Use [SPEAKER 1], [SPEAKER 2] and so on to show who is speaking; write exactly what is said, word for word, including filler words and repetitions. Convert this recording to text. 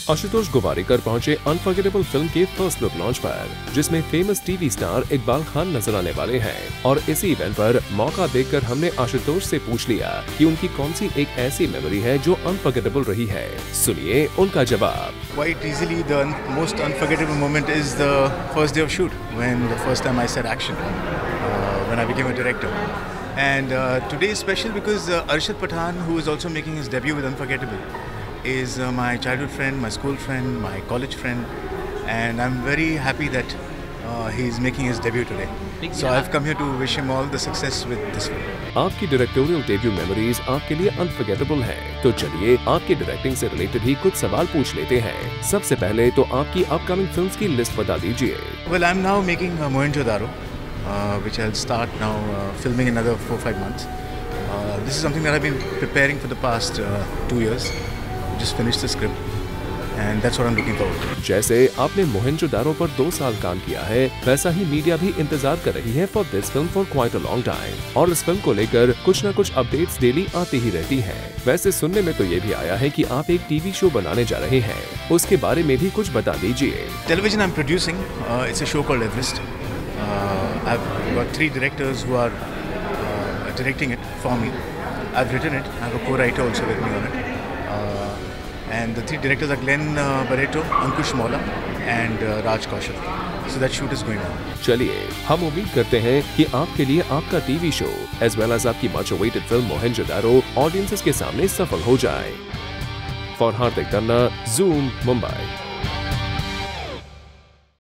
[SPEAKER 1] आशुतोष गोवारिकर पहुंचे Unforgettable film के first look launch पर, जिसमें famous TV star Iqbal Khan नजर आने वाले हैं। और इसी इवेंट पर मौका देखकर हमने आशुतोष से पूछ लिया कि उनकी कौन सी एक ऐसी मेमोरी है जो अनफॉरगेटेबल रही है। सुनिए उनका जवाब।
[SPEAKER 2] Quite easily, the most unforgettable moment is the first day of shoot, when the first time I said action, uh, when I became a director. And uh, today is special because uh, Arshad Pathan, who is also making his debut with Unforgettable, is uh, my childhood friend, my school friend, my college friend, and I'm very happy that uh, he is making his debut today. So I've come here to wish him all the success with this film.
[SPEAKER 1] आपकी directorial debut memories आपके लिए unforgettable हैं, तो चलिए आपकी directing से related ही कुछ सवाल पूछ लेते हैं। सबसे पहले तो आपकी अपकमिंग फिल्म्स की लिस्ट बता दीजिए।
[SPEAKER 2] Well, I'm now making uh, Mohenjo-daro, uh, which I'll start now uh, filming in another four five months. Uh, this is something that I've been preparing for the past uh, two years. Just finished the script, and that's what I'm looking forward to.
[SPEAKER 1] जैसे आपने मोहेंजो-दारो पर दो साल काम किया है, वैसा ही media भी इंतजार कर रही है for this film for quite a long time, और इस फिल्म को लेकर कुछ न कुछ अपडेट्स डेली आती ही रहती हैं। वैसे सुनने में तो ये भी आया है कि आप एक टीवी शो बनाने जा रहे हैं, उसके बारे में भी कुछ बता दीजिए।
[SPEAKER 2] Television I'm producing, uh, it's a show called Everest. Uh, I've got three directors who are uh, directing it for me. I've written it. I have a co-writer also with me on it. Uh, and the three directors are Glenn uh, Barreto, Ankush Mola and uh, Raj Kaushal. So that shoot is going on.
[SPEAKER 1] चलिए हम उम्मीद करते हैं कि आपके लिए आपका TV show as well as आपकी much awaited film Mohenjo daro audiences के सामने सफल हो जाए। For Hardik Tanna, zoom, Mumbai.